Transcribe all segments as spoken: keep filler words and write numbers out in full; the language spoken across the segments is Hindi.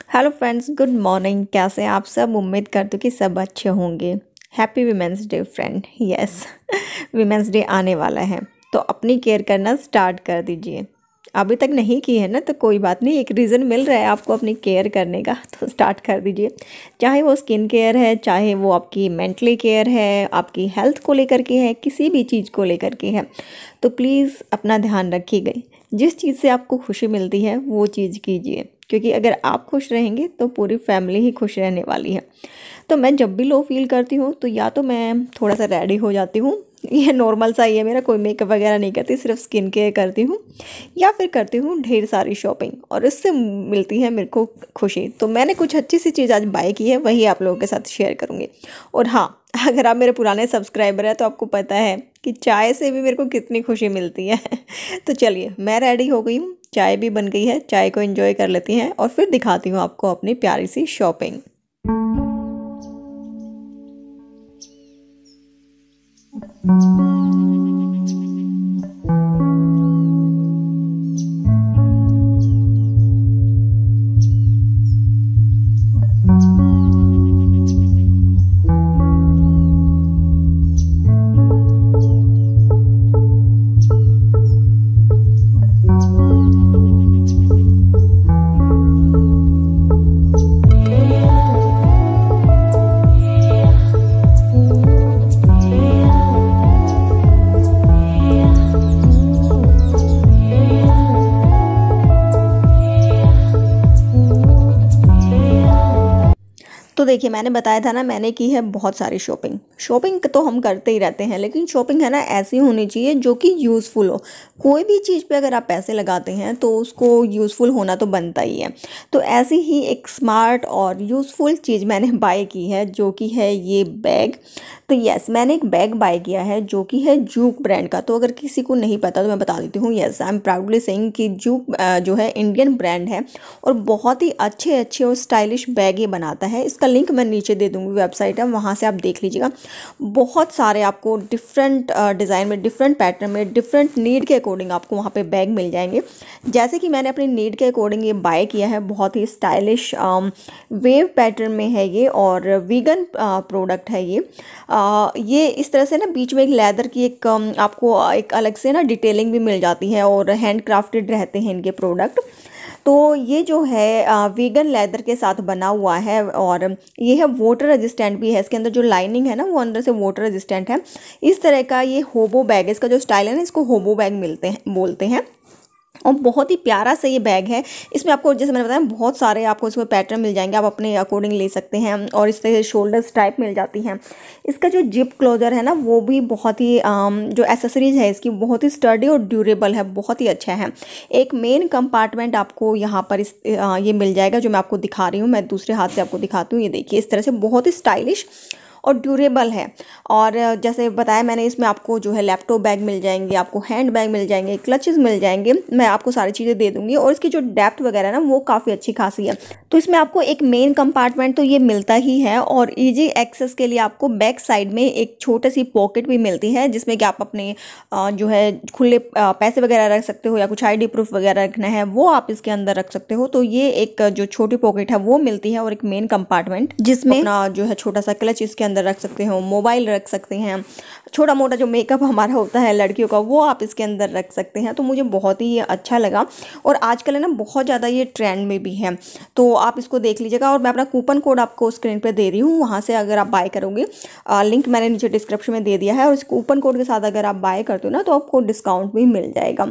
Hello friends, good morning. कैसे हैं आप सब? उम्मीद करती हूँ कि सब अच्छे होंगे। Happy women's day friend. Yes, women's day आने वाला है तो अपनी केयर करना स्टार्ट कर दीजिए। अभी तक नहीं की है ना तो कोई बात नहीं, एक रीज़न मिल रहा है आपको अपनी केयर करने का तो स्टार्ट कर दीजिए। चाहे वो स्किन केयर है, चाहे वो आपकी मेंटली केयर है, आपकी हेल्थ को लेकर के है, किसी भी चीज़ को लेकर के है, तो प्लीज़ अपना ध्यान रखिएगा। जिस चीज़ से आपको खुशी मिलती है वो चीज़ कीजिए, क्योंकि अगर आप खुश रहेंगे तो पूरी फैमिली ही खुश रहने वाली है। तो मैं जब भी लो फील करती हूँ तो या तो मैं थोड़ा सा रेडी हो जाती हूँ, ये नॉर्मल सा ही है मेरा, कोई मेकअप वगैरह नहीं करती, सिर्फ स्किन केयर करती हूँ, या फिर करती हूँ ढेर सारी शॉपिंग और इससे मिलती है मेरे को खुशी। तो मैंने कुछ अच्छी सी चीज़ आज बाय की है, वही आप लोगों के साथ शेयर करूँगी। और हाँ, अगर आप मेरे पुराने सब्सक्राइबर हैं तो आपको पता है कि चाय से भी मेरे को कितनी खुशी मिलती है। तो चलिए, मैं रेडी हो गई हूँ, चाय भी बन गई है, चाय को एंजॉय कर लेती हैं और फिर दिखाती हूँ आपको अपनी प्यारी सी शॉपिंग। तो देखिए, मैंने बताया था ना, मैंने की है बहुत सारी शॉपिंग। शॉपिंग तो हम करते ही रहते हैं, लेकिन शॉपिंग है ना ऐसी होनी चाहिए जो कि यूज़फुल हो। कोई भी चीज़ पे अगर आप पैसे लगाते हैं तो उसको यूज़फुल होना तो बनता ही है। तो ऐसी ही एक स्मार्ट और यूज़फुल चीज़ मैंने बाय की है, जो कि है ये बैग। तो यस, मैंने एक बैग बाय किया है जो कि है जूक ब्रांड का। तो अगर किसी को नहीं पता तो मैं बता देती हूँ। Yes, I am proudly saying कि जूक जो है इंडियन ब्रांड है और बहुत ही अच्छे अच्छे और स्टाइलिश बैग ये बनाता है। इसका लिंक मैं नीचे दे दूँगी, वेबसाइट है, वहाँ से आप देख लीजिएगा। बहुत सारे आपको डिफरेंट डिज़ाइन में, डिफरेंट पैटर्न में, डिफरेंट नीड के अकॉर्डिंग आपको वहाँ पे बैग मिल जाएंगे। जैसे कि मैंने अपनी नीड के अकॉर्डिंग ये बाय किया है। बहुत ही स्टाइलिश वेव पैटर्न में है ये और वीगन प्रोडक्ट है ये। आ, ये इस तरह से ना बीच में एक लेदर की एक um, आपको एक अलग से ना डिटेलिंग भी मिल जाती है और हैंड क्राफ्टेड रहते हैं इनके प्रोडक्ट। तो ये जो है वीगन लेदर के साथ बना हुआ है और ये है वाटर रेजिस्टेंट भी है। इसके अंदर जो लाइनिंग है ना वो अंदर से वाटर रेजिस्टेंट है। इस तरह का ये होबो बैग है। इसका जो स्टाइल है ना, इसको होबो बैग मिलते हैं बोलते हैं और बहुत ही प्यारा सा ये बैग है। इसमें आपको, जैसे मैंने बताया, बहुत सारे आपको इसमें पैटर्न मिल जाएंगे, आप अपने अकॉर्डिंग ले सकते हैं। और इस तरह से शोल्डर स्ट्राइप मिल जाती हैं। इसका जो जिप क्लोजर है ना वो भी बहुत ही आम, जो एसेसरीज है इसकी बहुत ही स्टर्डी और ड्यूरेबल है, बहुत ही अच्छा है। एक मेन कंपार्टमेंट आपको यहाँ पर इस आ, ये मिल जाएगा, जो मैं आपको दिखा रही हूँ। मैं दूसरे हाथ से आपको दिखाती हूँ। ये देखिए, इस तरह से बहुत ही स्टाइलिश और ड्यूरेबल है। और जैसे बताया मैंने, इसमें आपको जो है लैपटॉप बैग मिल जाएंगे, आपको हैंड बैग मिल जाएंगे, क्लचेस मिल जाएंगे। मैं आपको सारी चीज़ें दे दूंगी और इसकी जो डेप्थ वगैरह है ना वो काफ़ी अच्छी खासी है। तो इसमें आपको एक मेन कंपार्टमेंट तो ये मिलता ही है और इजी एक्सेस के लिए आपको बैक साइड में एक छोटी सी पॉकेट भी मिलती है, जिसमें कि आप अपने जो है खुले पैसे वगैरह रख सकते हो या कुछ आईडी प्रूफ वगैरह रखना है वो आप इसके अंदर रख सकते हो। तो ये एक जो छोटी पॉकेट है वो मिलती है और एक मेन कंपार्टमेंट जिसमें अपना जो है छोटा सा क्लच इसके अंदर रख सकते हो, मोबाइल रख सकते हैं, छोटा मोटा जो मेकअप हमारा होता है लड़कियों का वो आप इसके अंदर रख सकते हैं। तो मुझे बहुत ही अच्छा लगा और आजकल है ना बहुत ज़्यादा ये ट्रेंड में भी है। तो आप इसको देख लीजिएगा और मैं अपना कूपन कोड आपको स्क्रीन पे दे रही हूँ, वहाँ से अगर आप बाय करोगे, लिंक मैंने नीचे डिस्क्रिप्शन में दे दिया है, और इस कूपन कोड के साथ अगर आप बाय करते हो ना तो आपको डिस्काउंट भी मिल जाएगा।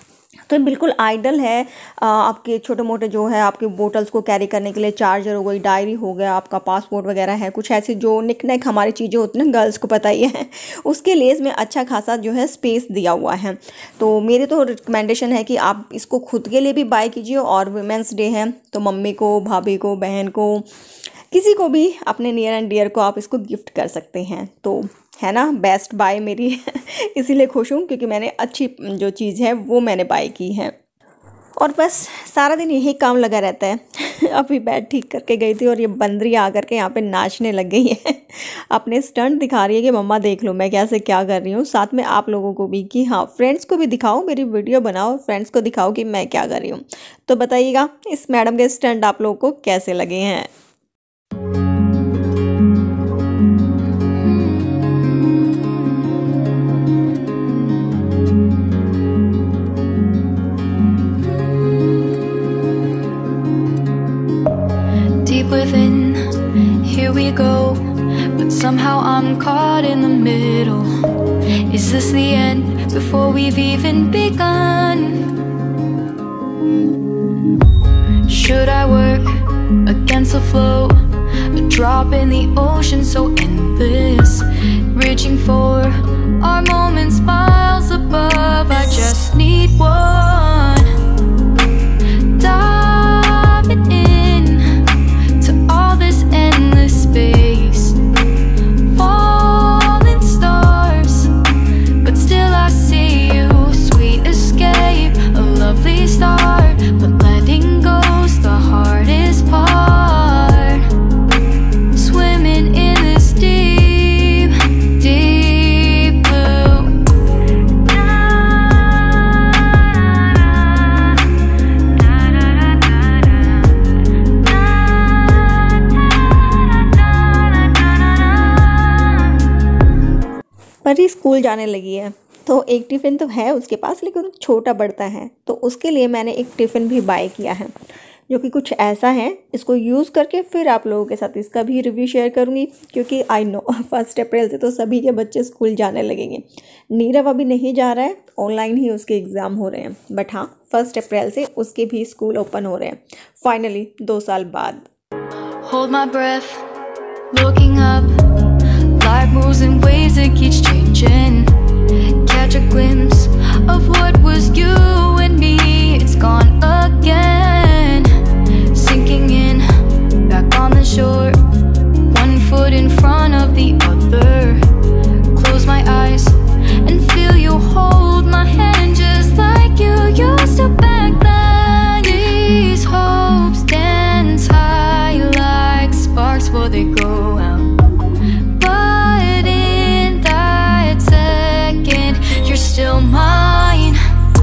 तो बिल्कुल आइडल है आपके छोटे मोटे जो है आपके बोटल्स को कैरी करने के लिए। चार्जर हो गई, डायरी हो गया, आपका पासपोर्ट वगैरह है, कुछ ऐसी जो निक नैक हमारी चीज़ें होती हैं ना, गर्ल्स को पता ही है, उसके लिए इसमें अच्छा खासा जो है स्पेस दिया हुआ है। तो मेरी तो रिकमेंडेशन है कि आप इसको खुद के लिए भी बाय कीजिए और वुमेंस डे है तो मम्मी को, भाभी को, बहन को, किसी को भी, अपने नियर एंड डियर को आप इसको गिफ्ट कर सकते हैं। तो है ना, बेस्ट बाय मेरी इसीलिए खुश हूँ क्योंकि मैंने अच्छी जो चीज़ है वो मैंने बाय की है। और बस सारा दिन यही काम लगा रहता है। अभी बेड ठीक करके गई थी और ये बंदरी आकर के यहाँ पे नाचने लग गई है। अपने स्टंट दिखा रही है कि मम्मा देख लो मैं कैसे क्या कर रही हूँ। साथ में आप लोगों को भी कि हाँ फ्रेंड्स को भी दिखाओ, मेरी वीडियो बनाओ, फ्रेंड्स को दिखाओ कि मैं क्या कर रही हूँ। तो बताइएगा इस मैडम के स्टंट आप लोगों को कैसे लगे हैं। Within, here we go, but somehow I'm caught in the middle. Is this the end before we've even begun? Should I work against the flow, a drop in the ocean so endless, reaching for our moments miles above? I just need one. Diving in space, falling stars, but still I see you. Sweet escape, a lovely start, but letting go's the hardest part. Swimming in this deep, deep blue. Pari school जाने लगी है तो एक टिफ़िन तो है उसके पास, लेकिन छोटा बढ़ता है, तो उसके लिए मैंने एक टिफ़िन भी बाय किया है जो कि कुछ ऐसा है। इसको यूज़ करके फिर आप लोगों के साथ इसका भी रिव्यू शेयर करूँगी, क्योंकि आई नो फर्स्ट अप्रैल से तो सभी के बच्चे स्कूल जाने लगेंगे। नीरव अभी नहीं जा रहा है, ऑनलाइन ही उसके एग्ज़ाम हो रहे हैं, बट हाँ फर्स्ट अप्रैल से उसके भी स्कूल ओपन हो रहे हैं फाइनली दो साल बाद। Hold my breath, looking up. Life moves in ways that keeps changing. Catch a glimpse of what was you and me. It's gone again. Sinking in, back on the shore. One foot in front of the other. Close my eyes and feel you hold my hand just like you used to back then. These hopes dance high like sparks before they go out. Still mine.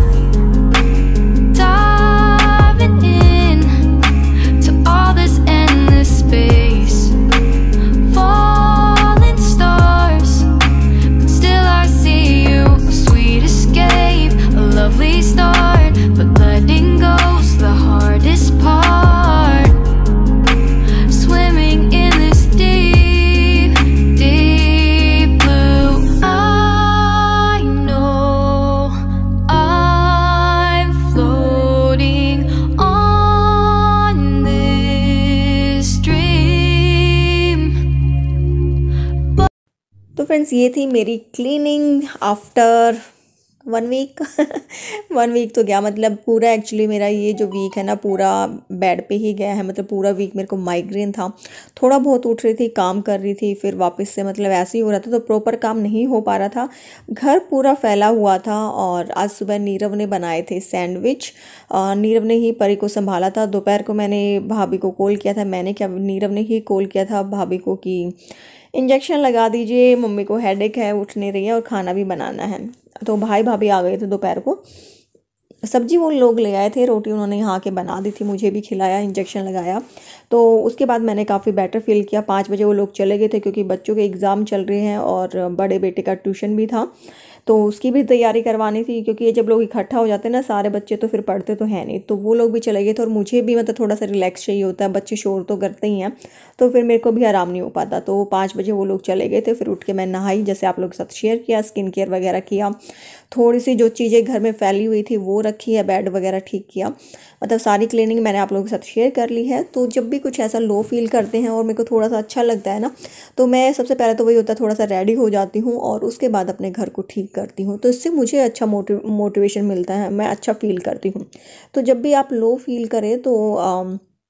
Diving in to all this endless space. Falling stars, but still I see you. A sweet escape, a lovely start, but letting go's the hardest part. Swimming in this deep, deep blue. I know I'm floating on this dream. तो फ्रेंड्स ये थी मेरी cleaning after one week. One week तो गया, मतलब पूरा एक्चुअली मेरा ये जो वीक है ना पूरा बेड पे ही गया है। मतलब पूरा वीक मेरे को माइग्रेन था, थोड़ा बहुत उठ रही थी, काम कर रही थी, फिर वापस से मतलब ऐसे ही हो रहा था, तो प्रॉपर काम नहीं हो पा रहा था। घर पूरा फैला हुआ था। और आज सुबह नीरव ने बनाए थे सैंडविच। नीरव ने ही परी को संभाला था। दोपहर को मैंने भाभी को कॉल किया था, मैंने क्या नीरव ने ही कॉल किया था भाभी को कि इंजेक्शन लगा दीजिए, मम्मी को हेडेक है, उठ नहीं रही है और खाना भी बनाना है। तो भाई भाभी आ गए थे दोपहर को। सब्जी वो लोग ले आए थे, रोटी उन्होंने यहाँ के बना दी थी, मुझे भी खिलाया, इंजेक्शन लगाया। तो उसके बाद मैंने काफ़ी बेटर फील किया। पाँच बजे वो लोग चले गए थे क्योंकि बच्चों के एग्ज़ाम चल रहे हैं और बड़े बेटे का ट्यूशन भी था, तो उसकी भी तैयारी करवानी थी। क्योंकि ये जब लोग इकट्ठा हो जाते हैं ना सारे बच्चे, तो फिर पढ़ते तो हैं नहीं, तो वो लोग भी चले गए थे। और मुझे भी मतलब थोड़ा सा रिलैक्स चाहिए होता है, बच्चे शोर तो करते ही हैं, तो फिर मेरे को भी आराम नहीं हो पाता। तो पाँच बजे वो लोग चले गए थे। फिर उठ के मैं नहाई, जैसे आप लोग के साथ शेयर किया, स्किन केयर वगैरह किया, थोड़ी सी जो चीज़ें घर में फैली हुई थी वो रखी है, बेड वगैरह ठीक किया, मतलब सारी क्लीनिंग मैंने आप लोगों के साथ शेयर कर ली है। तो जब भी कुछ ऐसा लो फील करते हैं और मेरे को थोड़ा सा अच्छा लगता है ना, तो मैं सबसे पहले तो वही होता है थोड़ा सा रेडी हो जाती हूँ और उसके बाद अपने घर को ठीक करती हूँ। तो इससे मुझे अच्छा मोटिव मोटिवेशन मिलता है, मैं अच्छा फील करती हूँ। तो जब भी आप लो फील करें तो आ,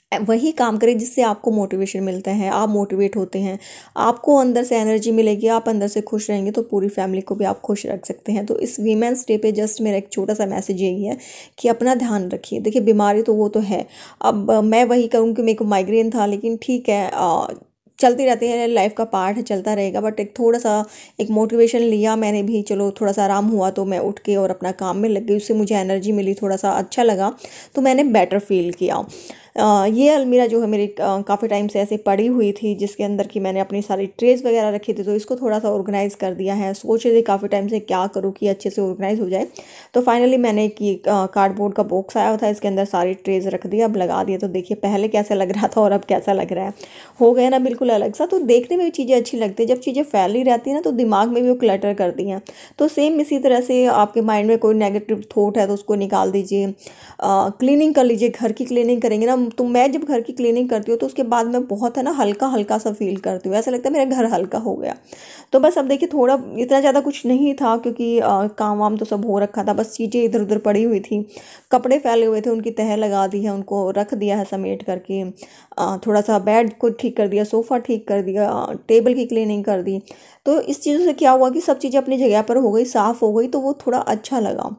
वही काम करें जिससे आपको मोटिवेशन मिलता है, आप मोटिवेट होते हैं, आपको अंदर से एनर्जी मिलेगी, आप अंदर से खुश रहेंगे तो पूरी फैमिली को भी आप खुश रख सकते हैं। तो इस वीमेंस डे पे जस्ट मेरा एक छोटा सा मैसेज यही है कि अपना ध्यान रखिए। देखिए बीमारी तो वो तो है, अब मैं वही कहूँ कि मेरे को माइग्रेन था, लेकिन ठीक है, आ, चलती रहती है, लाइफ का पार्ट है, चलता रहेगा। बट एक थोड़ा सा एक मोटिवेशन लिया मैंने भी, चलो थोड़ा सा आराम हुआ तो मैं उठ के और अपना काम में लग गई, उससे मुझे एनर्जी मिली, थोड़ा सा अच्छा लगा, तो मैंने बेटर फील किया। आ, ये अलमीरा जो है मेरी काफ़ी टाइम से ऐसे पड़ी हुई थी, जिसके अंदर की मैंने अपनी सारी ट्रेज वगैरह रखी थी, तो इसको थोड़ा सा ऑर्गेनाइज़ कर दिया है। सोच रही थी काफ़ी टाइम से क्या करूँ कि अच्छे से ऑर्गेनाइज हो जाए, तो फाइनली मैंने कि कार्डबोर्ड का बॉक्स आया था, इसके अंदर सारी ट्रेज रख दिया, अब लगा दिया। तो देखिए पहले कैसा लग रहा था और अब कैसा लग रहा है, हो गया ना बिल्कुल अलग सा। तो देखने में भी चीज़ें अच्छी लगती है, जब चीज़ें फैली रहती हैं ना तो दिमाग में भी वो क्लटर करती हैं। तो सेम इसी तरह से आपके माइंड में कोई नेगेटिव थॉट है तो उसको निकाल दीजिए, क्लीनिंग कर लीजिए। घर की क्लीनिंग करेंगे ना, तो मैं जब घर की क्लीनिंग करती हूँ तो उसके बाद मैं बहुत है ना हल्का हल्का सा फील करती हूँ, ऐसा लगता है मेरा घर हल्का हो गया। तो बस अब देखिए थोड़ा, इतना ज़्यादा कुछ नहीं था क्योंकि आ, काम वाम तो सब हो रखा था, बस चीज़ें इधर उधर पड़ी हुई थी, कपड़े फैले हुए थे, उनकी तह लगा दी है, उनको रख दिया है समेट करके, आ, थोड़ा सा बेड को ठीक कर दिया, सोफ़ा ठीक कर दिया, टेबल की क्लीनिंग कर दी। तो इस चीज़ों से क्या हुआ कि सब चीज़ें अपनी जगह पर हो गई, साफ़ हो गई, तो वो थोड़ा अच्छा लगा।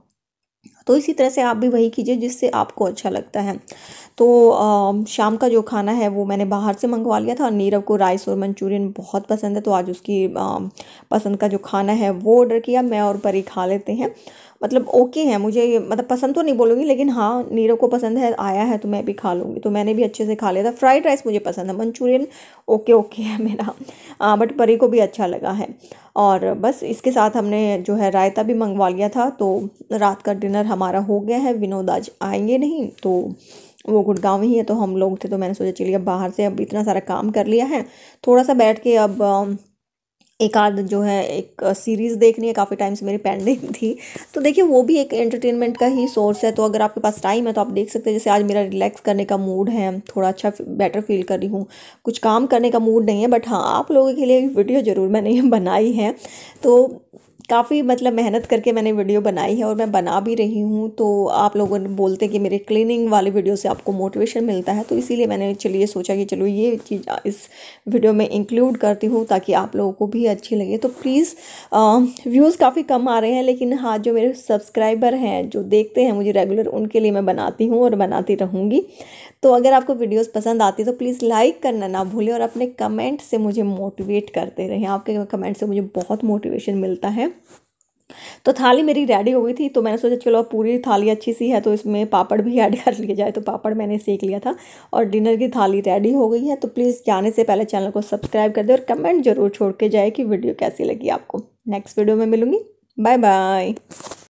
तो इसी तरह से आप भी वही कीजिए जिससे आपको अच्छा लगता है। तो अ, शाम का जो खाना है वो मैंने बाहर से मंगवा लिया था। नीरव को राइस और मंचूरियन बहुत पसंद है, तो आज उसकी अ, पसंद का जो खाना है वो ऑर्डर किया। मैं और परी खा लेते हैं, मतलब ओके है, मुझे मतलब पसंद तो नहीं बोलूँगी, लेकिन हाँ नीरव को पसंद है, आया है तो मैं भी खा लूँगी। तो मैंने भी अच्छे से खा लिया था। फ्राइड राइस मुझे पसंद है, मंचूरियन ओके ओके है मेरा, बट परी को भी अच्छा लगा है। और बस इसके साथ हमने जो है रायता भी मंगवा लिया था। तो रात का डिनर हमारा हो गया है। विनोद आज आएंगे नहीं, तो वो गुड़गांव ही है, तो हम लोग थे, तो मैंने सोचा चलिए अब बाहर से, अब इतना सारा काम कर लिया है, थोड़ा सा बैठ के अब अ, एक आध जो है एक सीरीज़ देखनी है, काफ़ी टाइम से मेरी पेंडिंग थी। तो देखिए वो भी एक एंटरटेनमेंट का ही सोर्स है, तो अगर आपके पास टाइम है तो आप देख सकते हैं। जैसे आज मेरा रिलैक्स करने का मूड है, थोड़ा अच्छा बेटर फील कर रही हूँ, कुछ काम करने का मूड नहीं है, बट हाँ आप लोगों के लिए वीडियो ज़रूर मैंने बनाई है। तो काफ़ी मतलब मेहनत करके मैंने वीडियो बनाई है और मैं बना भी रही हूँ। तो आप लोगों ने बोलते हैं कि मेरे क्लीनिंग वाली वीडियो से आपको मोटिवेशन मिलता है, तो इसीलिए मैंने चलिए सोचा कि चलो ये चीज़ इस वीडियो में इंक्लूड करती हूँ ताकि आप लोगों को भी अच्छी लगे। तो प्लीज़, व्यूज़ काफ़ी कम आ रहे हैं, लेकिन हाँ जो मेरे सब्सक्राइबर हैं जो देखते हैं मुझे रेगुलर, उनके लिए मैं बनाती हूँ और बनाती रहूँगी। तो अगर आपको वीडियोस पसंद आती है तो प्लीज़ लाइक करना ना भूलें और अपने कमेंट से मुझे मोटिवेट करते रहें। आपके कमेंट से मुझे बहुत मोटिवेशन मिलता है। तो थाली मेरी रेडी हो गई थी, तो मैंने सोचा चलो अब पूरी थाली अच्छी सी है तो इसमें पापड़ भी ऐड कर लिया जाए, तो पापड़ मैंने सेक लिया था और डिनर की थाली रेडी हो गई है। तो प्लीज़ जाने से पहले चैनल को सब्सक्राइब कर दे और कमेंट जरूर छोड़ के जाए कि वीडियो कैसी लगी आपको। नेक्स्ट वीडियो में मिलूंगी, बाय बाय।